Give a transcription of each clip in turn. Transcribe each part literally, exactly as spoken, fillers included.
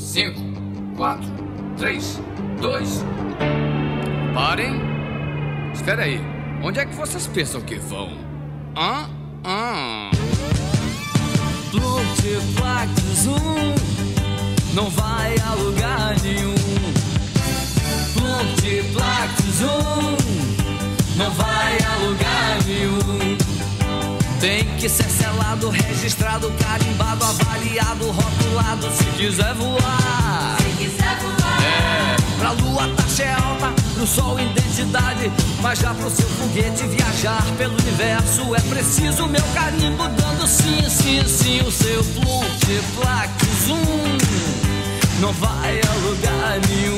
cinco, quatro, três, dois. Parem. Espera aí. Onde é que vocês pensam que vão? Hã? Hã? Plunct, Plact, zoom, não vai a lugar nenhum. Plunct, Plact, zoom, não vai a lugar nenhum. Tem que ser selado, registrado, carimbado, avaliado, rotulado, se quiser voar. Se quiser voar. É, pra lua taxa é alta, pro sol identidade, mas já pro seu foguete viajar pelo universo é preciso meu carimbo dando sim, sim, sim. O seu Plunct, Plact, zoom, não vai a lugar nenhum.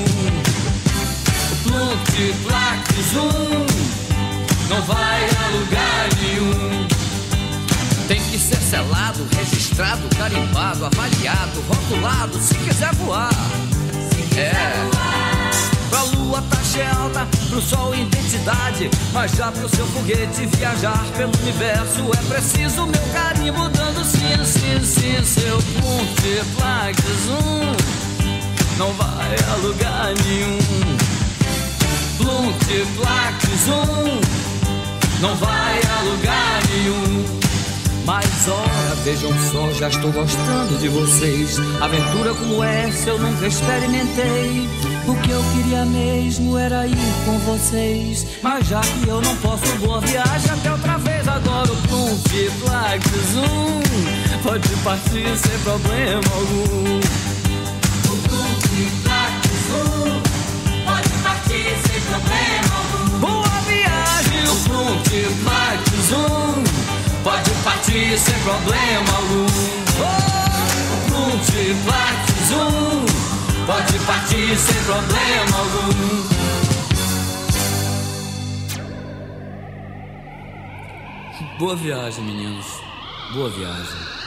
Plunct, Plact, zoom, não vai a lugar nenhum. Tem que ser selado, registrado, carimbado, avaliado, rotulado, se quiser voar. Se quiser É. voar. Pra lua taxa é alta, pro sol identidade, mas já pro seu foguete viajar pelo universo é preciso meu carimbo dando sim, sim, sim. Seu Plunct, Plact, zoom, não vai a lugar nenhum. Plunct, Plact, zoom, não vai a lugar nenhum. Mas ora, vejam só, já estou gostando de vocês. Aventura como essa eu nunca experimentei. O que eu queria mesmo era ir com vocês. Mas já que eu não posso, boa viagem até outra vez. Agora o Plunct, Plact, zoom, pode partir sem problema algum. O Plunct, Plact, zoom, pode partir sem problema algum. Boa viagem, o Plunct, Plact, zoom, pode partir sem problema algum. Oh, o Plunct, Plact, zoom, pode partir sem problema algum. Boa viagem, meninos. Boa viagem.